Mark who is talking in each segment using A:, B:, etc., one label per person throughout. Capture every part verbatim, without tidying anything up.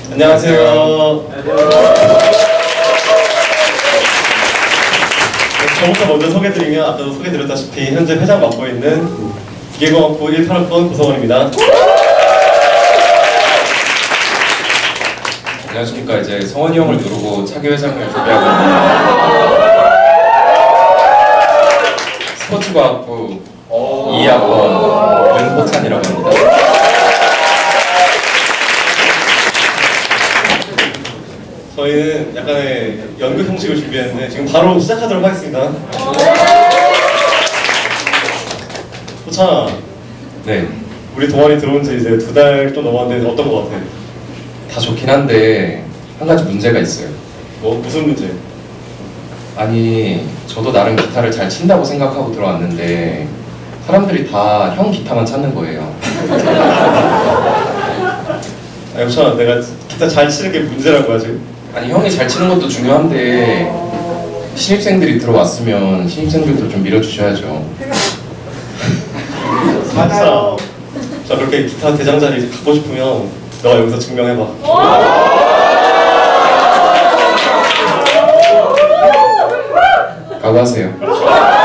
A: 안녕하세요. 저부터 먼저 소개드리면 아까도 소개드렸다시피 현재 회장 맡고 있는 기계공학부 일 탄학번 고성원입니다.
B: 안녕하십니까. 이제 성원이 형을 누르고 차기 회장을 준비하고 있는 스포츠과학부 이 학번 윤호찬이라고 합니다.
A: 저희는 약간의 연극 형식을 준비했는데 지금 바로 시작하도록 하겠습니다. 호찬아,
B: 네,
A: 우리 동아리 들어온 지 이제 두 달 좀 넘었는데 어떤 거 같아?
B: 다 좋긴 한데 한 가지 문제가 있어요.
A: 뭐 무슨 문제?
B: 아니, 저도 나름 기타를 잘 친다고 생각하고 들어왔는데 사람들이 다 형 기타만 찾는 거예요.
A: 아, 호찬아, 내가 기타 잘 치는 게 문제란 거야 지금?
B: 아니, 형이 잘 치는 것도 중요한데 신입생들이 들어왔으면 신입생들도 좀 밀어주셔야죠.
A: 맞아. 자, 그렇게 기타 대장 자리 갖고 싶으면 너가 여기서 증명해봐.
B: 각오하세요.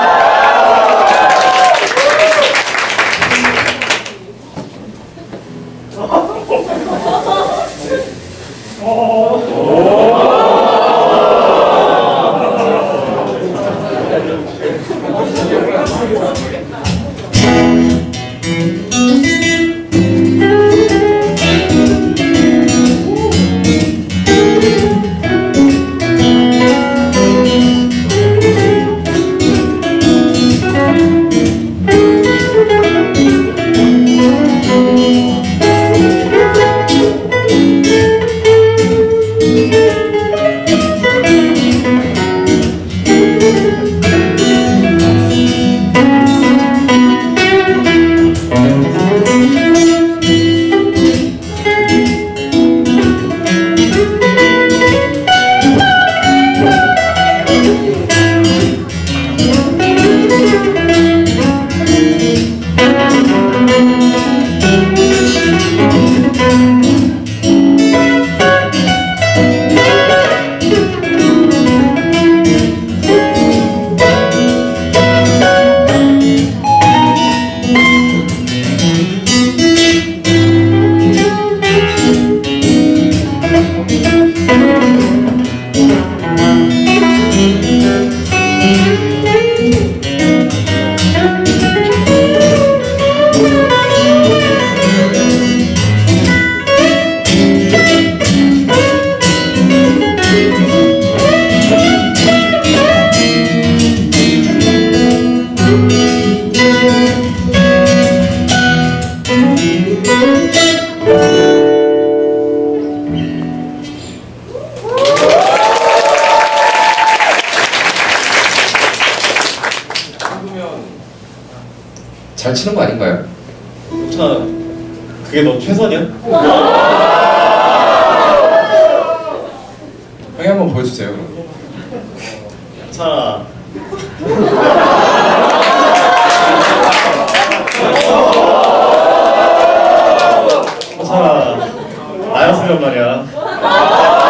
B: 잘 치는 거 아닌가요?
A: 호찬아, 그게 너 최선이야?
B: 형이 한번 보여주세요. 그럼.
A: 호찬아. 호찬아, 나였으면 말이야.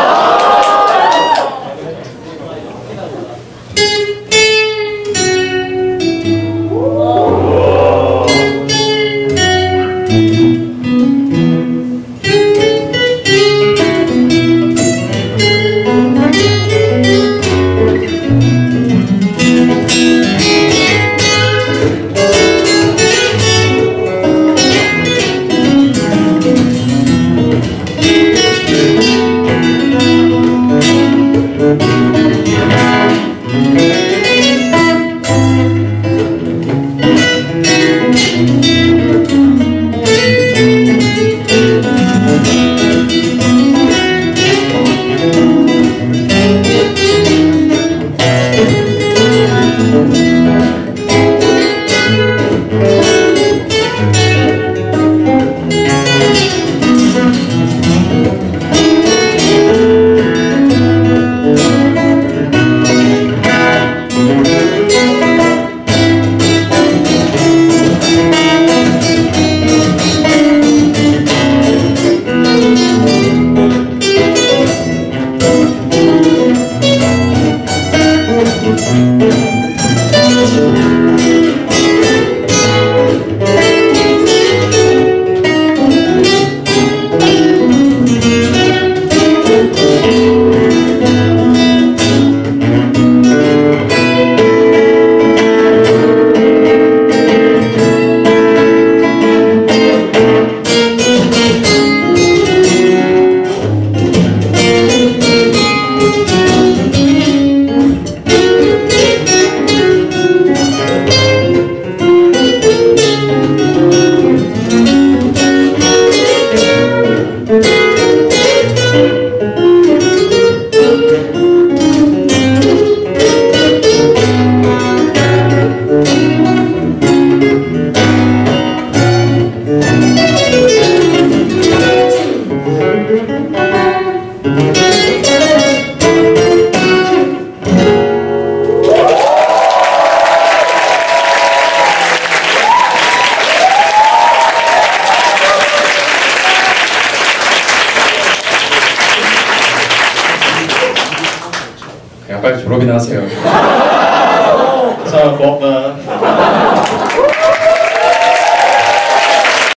B: 빨리 졸업이나 하세요.
A: 자, 고맙다.